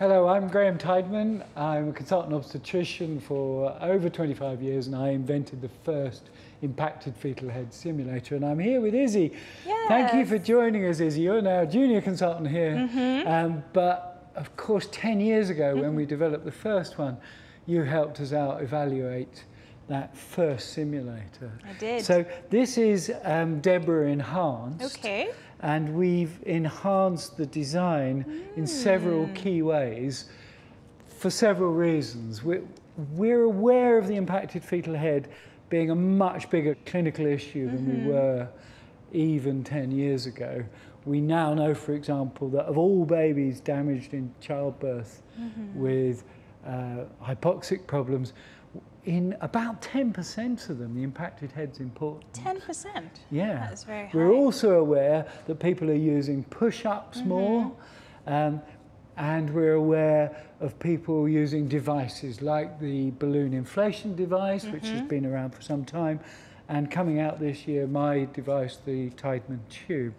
Hello, I'm Graham Tydeman. I'm a consultant obstetrician for over 25 years and I invented the first impacted fetal head simulator, and I'm here with Izzy. Yes. Thank you for joining us, Izzy. You're now a junior consultant here, but of course 10 years ago when we developed the first one, you helped us out evaluate that first simulator. I did. So this is Debra Enhanced. Okay. And we've enhanced the design in several key ways for several reasons. We're aware of the impacted fetal head being a much bigger clinical issue than we were even 10 years ago. We now know, for example, that of all babies damaged in childbirth with hypoxic problems, in about 10% of them, the impacted head's important. 10%? Yeah. That is very high. We're also aware that people are using push-ups more, and we're aware of people using devices like the balloon inflation device, which has been around for some time, and coming out this year, my device, the Tydeman Tube.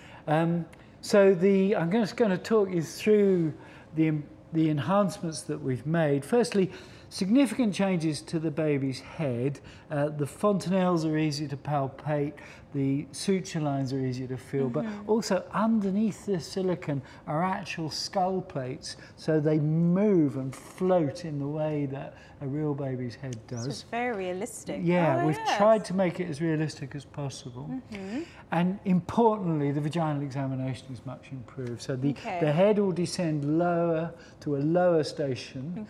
So I'm just going to talk you through the enhancements that we've made. Firstly, significant changes to the baby's head. The fontanelles are easier to palpate, the suture lines are easier to feel, but also underneath the silicone are actual skull plates, so they move and float in the way that a real baby's head does. So it's very realistic. Yeah, we've tried to make it as realistic as possible. And importantly, the vaginal examination is much improved. So the head will descend lower to a lower station.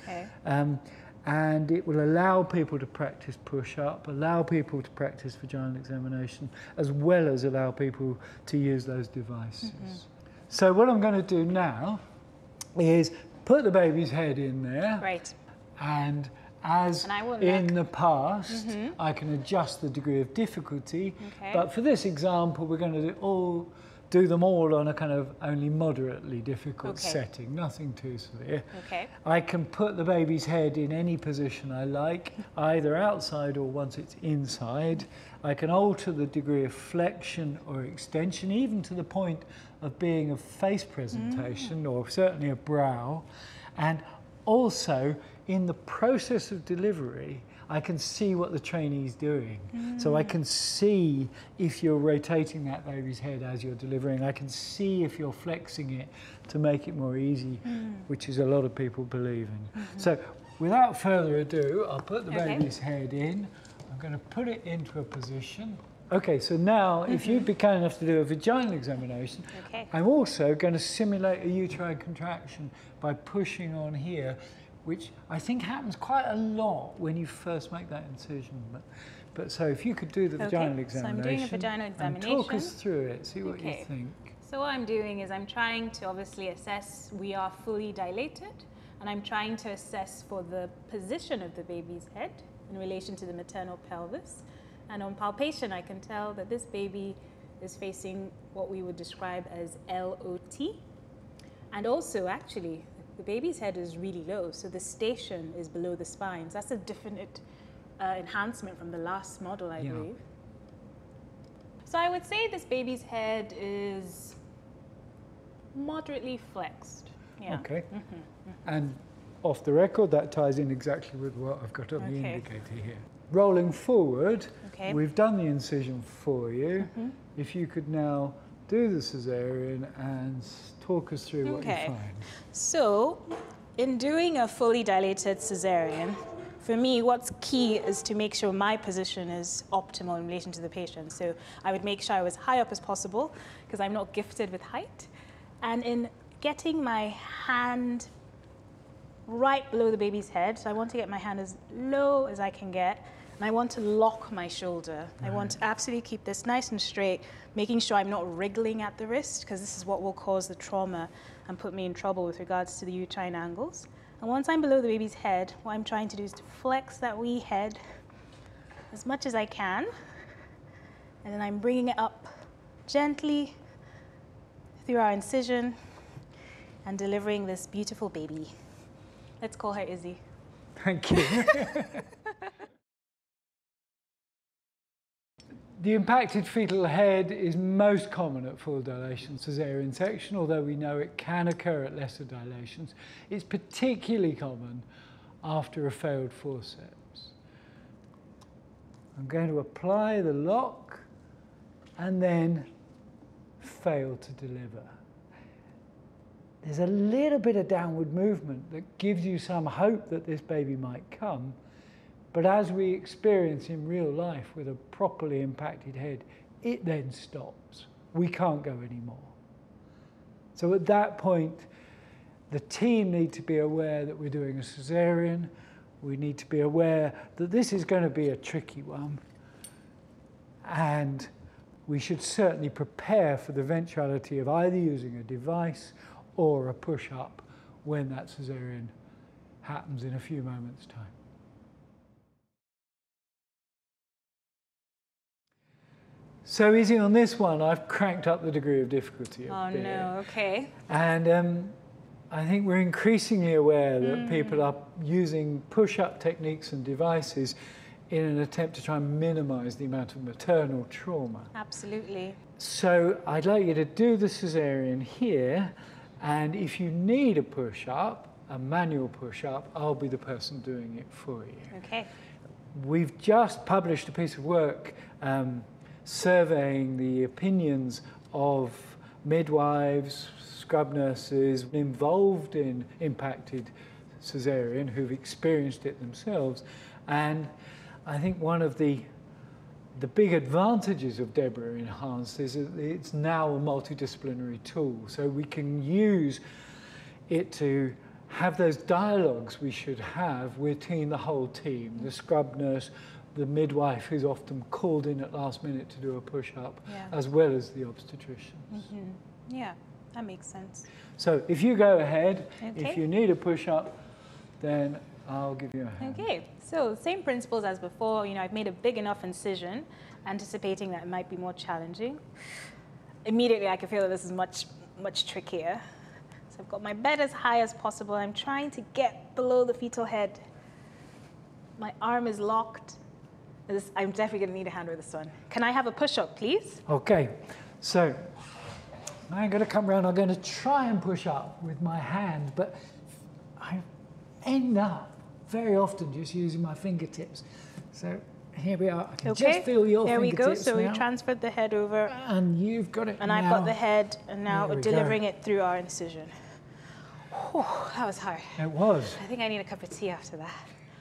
And it will allow people to practice push-up, allow people to practice vaginal examination, as well as allow people to use those devices. So what I'm going to do now is put the baby's head in there. Right. And as in the past, I can adjust the degree of difficulty. But for this example, we're going to do them all on a kind of only moderately difficult setting, nothing too severe. I can put the baby's head in any position I like, either outside or once it's inside. I can alter the degree of flexion or extension, even to the point of being a face presentation or certainly a brow. And also, in the process of delivery, I can see what the trainee's doing. So I can see if you're rotating that baby's head as you're delivering. I can see if you're flexing it to make it more easy, which is a lot of people believe in. So without further ado, I'll put the baby's head in. I'm going to put it into a position. Okay, so now if you'd be kind enough to do a vaginal examination, I'm also going to simulate a uterine contraction by pushing on here, which I think happens quite a lot when you first make that incision. But so if you could do the vaginal examination. So I'm doing a vaginal examination. And talk us through it, see what you think. So what I'm doing is I'm trying to obviously assess we are fully dilated, and I'm trying to assess for the position of the baby's head in relation to the maternal pelvis. And on palpation, I can tell that this baby is facing what we would describe as LOT. And also, actually, the baby's head is really low, so the station is below the spine. So that's a definite enhancement from the last model, I believe. So I would say this baby's head is moderately flexed. Okay. And off the record, that ties in exactly with what I've got on the indicator here. Rolling forward, we've done the incision for you. If you could now do the caesarean and talk us through what you find. So, in doing a fully dilated caesarean, for me, what's key is to make sure my position is optimal in relation to the patient. So I would make sure I was high up as possible, because I'm not gifted with height. And in getting my hand right below the baby's head, so I want to get my hand as low as I can get, and I want to lock my shoulder. I want to absolutely keep this nice and straight, making sure I'm not wriggling at the wrist, because this is what will cause the trauma and put me in trouble with regards to the uterine angles. And once I'm below the baby's head, what I'm trying to do is to flex that wee head as much as I can, and then I'm bringing it up gently through our incision and delivering this beautiful baby. Let's call her Izzy. Thank you. The impacted fetal head is most common at full dilation caesarean section, although we know it can occur at lesser dilations. It's particularly common after a failed forceps. I'm going to apply the lock and then fail to deliver. There's a little bit of downward movement that gives you some hope that this baby might come. But as we experience in real life with a properly impacted head, it then stops. We can't go anymore. So at that point, the team need to be aware that we're doing a caesarean. We need to be aware that this is going to be a tricky one. And we should certainly prepare for the eventuality of either using a device or a push-up when that caesarean happens in a few moments' time. So easy on this one, I've cranked up the degree of difficulty a bit. Oh no, okay. And I think we're increasingly aware that people are using push-up techniques and devices in an attempt to try and minimize the amount of maternal trauma. Absolutely. So I'd like you to do the caesarean here, and if you need a push-up, a manual push-up, I'll be the person doing it for you. Okay. We've just published a piece of work surveying the opinions of midwives, scrub nurses involved in impacted caesarean who've experienced it themselves. And I think one of the big advantages of Debra Enhanced is that it's now a multidisciplinary tool. So we can use it to have those dialogues we should have with the whole team, the scrub nurse, the midwife who's often called in at last minute to do a push-up, as well as the obstetricians. Yeah, that makes sense. So if you go ahead, if you need a push-up, then I'll give you a hand. Okay, so same principles as before. You know, I've made a big enough incision, anticipating that it might be more challenging. Immediately, I can feel that this is much trickier. So I've got my bed as high as possible. I'm trying to get below the fetal head. My arm is locked. I'm definitely going to need a hand with this one. Can I have a push-up, please? Okay, so I'm going to come around. I'm going to try and push up with my hand, but I end up very often just using my fingertips. So here we are. I can just feel your fingertips. There we go. So now. we transferred the head over. And you've got it and now. I've got the head, and now we're delivering go. it through our incision. Whew, that was hard. It was. I think I need a cup of tea after that.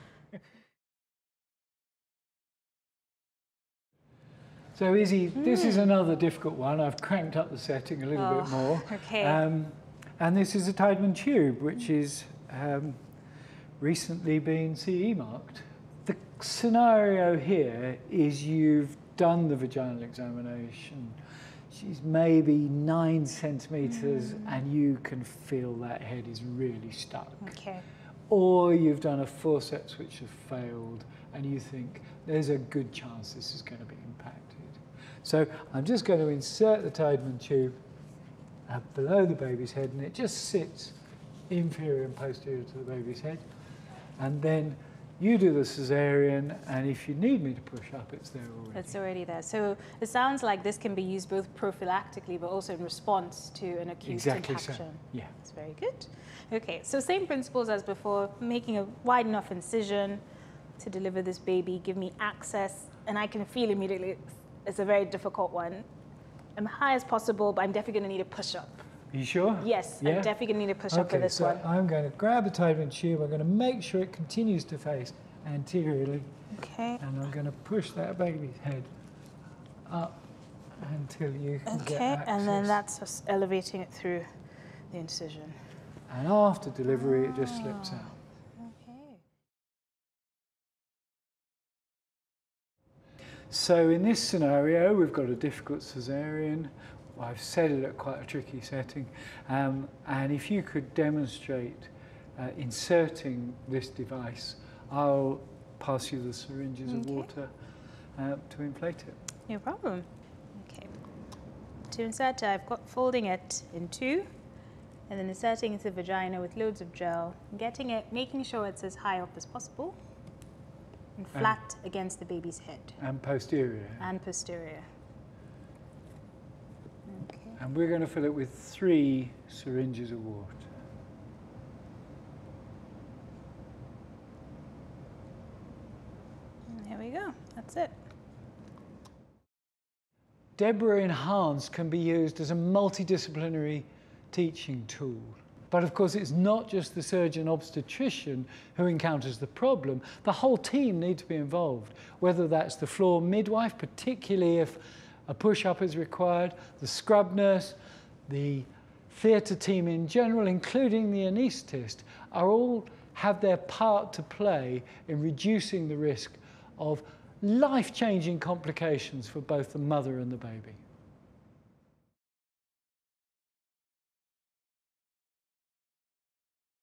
So Izzy, this is another difficult one. I've cranked up the setting a little bit more. Okay. And this is a Tydeman Tube, which is recently been CE marked. The scenario here is you've done the vaginal examination. She's maybe 9 centimeters and you can feel that head is really stuck. Okay. Or you've done a forceps which has failed and you think there's a good chance this is going to be impacted. So I'm just going to insert the Tydeman tube below the baby's head, and it just sits inferior and posterior to the baby's head. And then you do the caesarean, and if you need me to push up, it's there already. It's already there. So it sounds like this can be used both prophylactically, but also in response to an acute impaction. So. Yeah. That's very good. Okay, so same principles as before, making a wide enough incision to deliver this baby, give me access, and I can feel immediately it's a very difficult one. I'm high as possible, but I'm definitely going to need a push-up. Are you sure? Yes, yeah? I'm definitely going to need a push-up for this one. I'm going to grab the Tydeman tube. I'm going to make sure it continues to face anteriorly. Okay. And I'm going to push that baby's head up until you can get access. And then that's us elevating it through the incision. And after delivery, it just slips out. So in this scenario, we've got a difficult caesarean. I've set it at quite a tricky setting. And if you could demonstrate inserting this device, I'll pass you the syringes of water to inflate it. No problem. Okay. To insert, I've got folding it in two, and then inserting into the vagina with loads of gel, getting it, making sure it's as high up as possible. And flat against the baby's head. And posterior. And posterior. Okay. And we're going to fill it with 3 syringes of water. And here we go. That's it. Debra Enhanced can be used as a multidisciplinary teaching tool. But of course, it's not just the surgeon obstetrician who encounters the problem. The whole team need to be involved, whether that's the floor midwife, particularly if a push-up is required, the scrub nurse, the theatre team in general, including the anaesthetist, all have their part to play in reducing the risk of life-changing complications for both the mother and the baby.